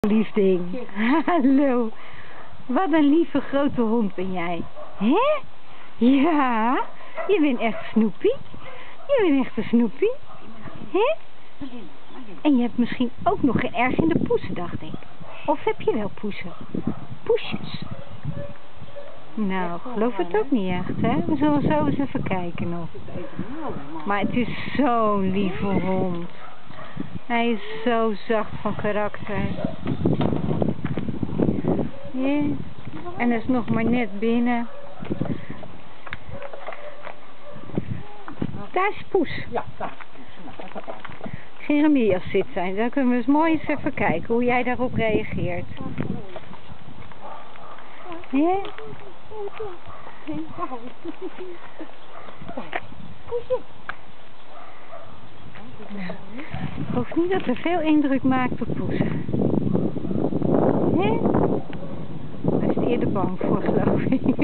Lief ding. Hallo. Wat een lieve grote hond ben jij. Hè? Ja. Je bent echt Snoepie. Je bent echt een Snoepie. Hè? En je hebt misschien ook nog geen erg in de poesen, dacht ik. Of heb je wel poesen? Poesjes. Nou, geloof het ook niet echt, hè? We zullen zo eens even kijken nog. Maar het is zo'n lieve hond. Hij is zo zacht van karakter. Ja. En hij is nog maar net binnen. Daar is Poes. Ja, daar is Poes. Jeremias zit zijn. Dan kunnen we eens mooi eens even kijken hoe jij daarop reageert. Ja? Ik hoop niet dat er veel indruk maakt op Poes. Ja? Daar is hij eerder bang voor, geloof ik.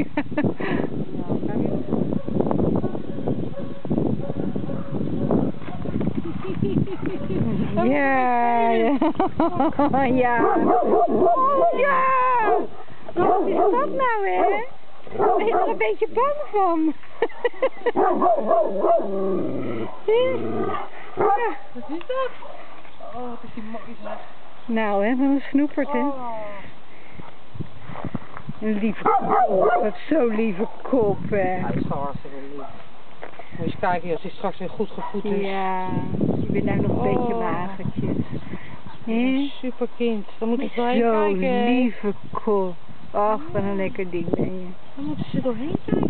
Ja, ja. Ja. Oh ja. Wat is dat nou, hè? Ben je er een beetje bang van? Wat is dat? Oh, wat is die mooi zeg. Nou, hè, wat een snoepert, hè? Een lieve kop. Wat zo'n lieve kop, hè? Hij is zo hartstikke lief. Moet je eens kijken als hij straks weer goed gevoed is. Ja, je bent nou nog een beetje magertjes. Een super kind. Dan moeten ze doorheen Zo'n kijken. lieve kop. Ach, wat een lekker ding ben je. Dan moeten ze doorheen kijken.